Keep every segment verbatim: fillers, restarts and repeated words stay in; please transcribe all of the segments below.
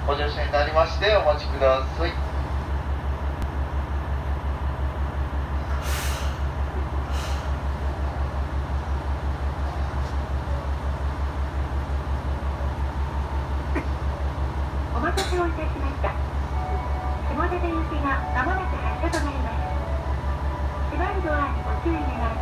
ご乗車になりましてお待ちください。 お待たせをいたしました。下出行きがまもなく発車となります。閉まるドアにご注意願います。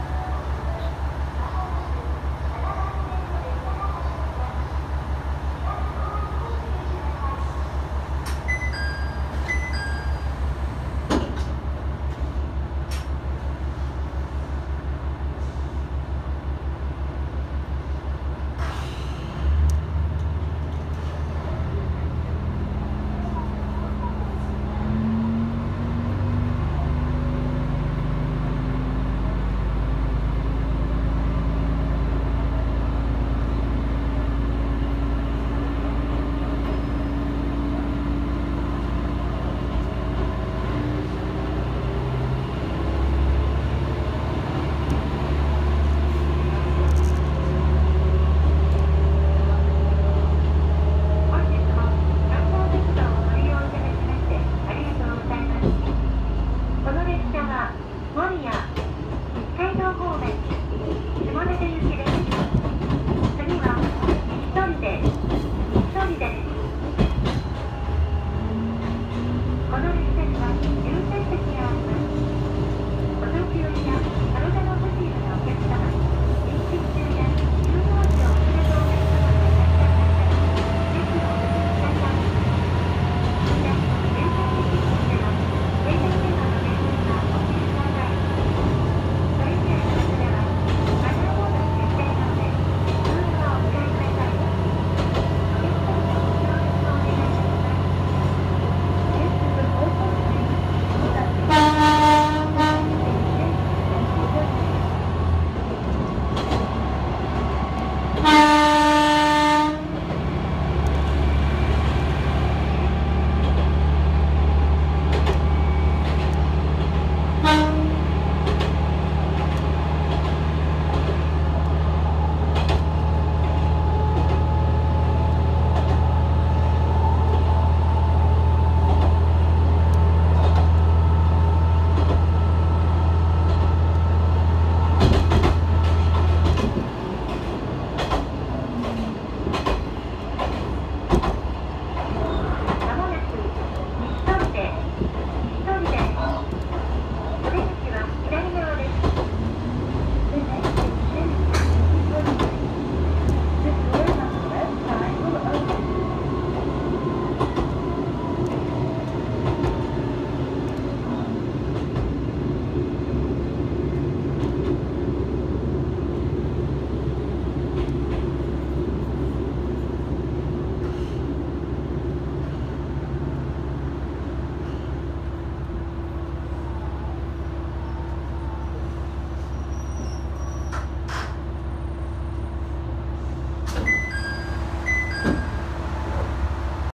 守谷、北海道方面、下出行きです。次は西飛出。